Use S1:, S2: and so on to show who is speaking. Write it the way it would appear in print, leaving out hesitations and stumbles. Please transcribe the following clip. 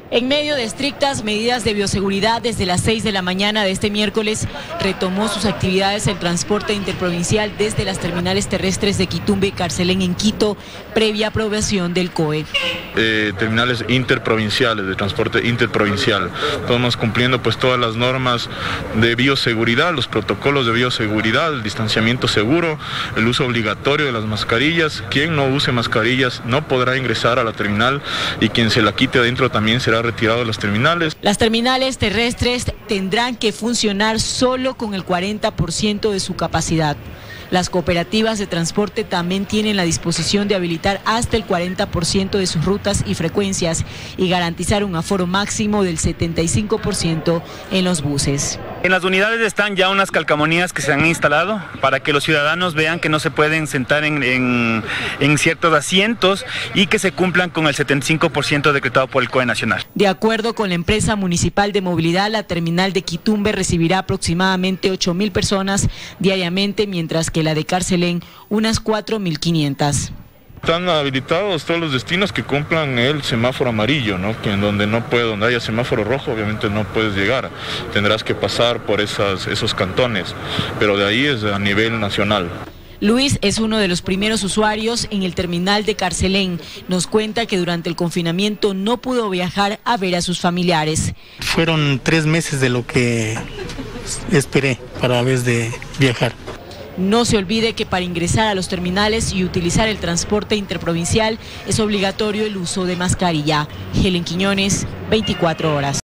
S1: En medio de estrictas medidas de bioseguridad, desde las 6 de la mañana de este miércoles retomó sus actividades el transporte interprovincial desde las terminales terrestres de Quitumbe y Carcelén en Quito, previa aprobación del COE.
S2: Terminales interprovinciales, de transporte interprovincial. Estamos cumpliendo pues todas las normas de bioseguridad, los protocolos de bioseguridad, el distanciamiento seguro, el uso obligatorio de las mascarillas. Quien no use mascarillas no podrá ingresar a la terminal y quien se la quite adentro también será retirado de las terminales.
S1: Las terminales terrestres tendrán que funcionar solo con el 40% de su capacidad. Las cooperativas de transporte también tienen la disposición de habilitar hasta el 40% de sus rutas y frecuencias y garantizar un aforo máximo del 75% en los buses.
S3: En las unidades están ya unas calcamonías que se han instalado para que los ciudadanos vean que no se pueden sentar en ciertos asientos y que se cumplan con el 75% decretado por el COE nacional.
S1: De acuerdo con la empresa municipal de movilidad, la terminal de Quitumbe recibirá aproximadamente 8.000 personas diariamente, mientras que la de Carcelén unas 4.500.
S2: Están habilitados todos los destinos que cumplan el semáforo amarillo, ¿no? Que en donde haya semáforo rojo, obviamente no puedes llegar. Tendrás que pasar por esos cantones, pero de ahí es a nivel nacional.
S1: Luis es uno de los primeros usuarios en el terminal de Carcelén. Nos cuenta que durante el confinamiento no pudo viajar a ver a sus familiares.
S4: Fueron 3 meses de lo que esperé para vez de viajar.
S1: No se olvide que para ingresar a los terminales y utilizar el transporte interprovincial es obligatorio el uso de mascarilla. Helen Quiñones, 24 horas.